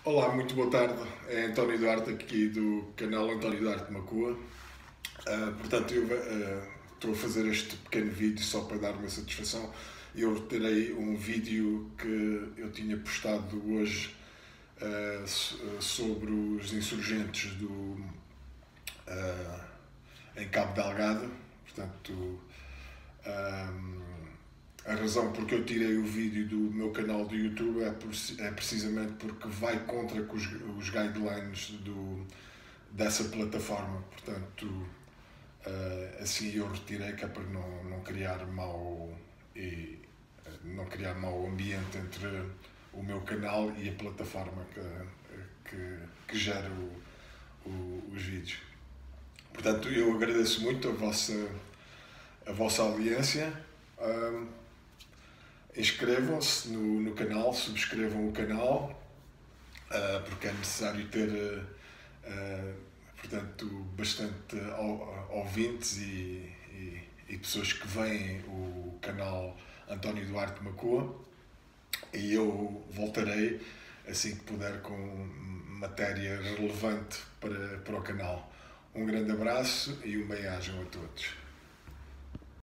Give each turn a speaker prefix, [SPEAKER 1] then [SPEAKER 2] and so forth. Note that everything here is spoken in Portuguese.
[SPEAKER 1] Olá, muito boa tarde. É António Duarte aqui do canal António Duarte Macua. Portanto, eu estou a fazer este pequeno vídeo só para dar uma satisfação. Eu retirei um vídeo que eu tinha postado hoje sobre os insurgentes em Cabo Delgado. Portanto, a razão porque eu tirei o vídeo do meu canal do YouTube é precisamente porque vai contra os guidelines dessa plataforma. Portanto, assim eu retirei, que é para não criar não criar mau ambiente entre o meu canal e a plataforma que gera os vídeos. Portanto, eu agradeço muito a vossa audiência. Inscrevam-se no canal, subscrevam o canal, porque é necessário ter portanto, bastante ouvintes e pessoas que veem o canal António Duarte Macua, e eu voltarei assim que puder com matéria relevante para o canal. Um grande abraço e um bem-ajam a todos.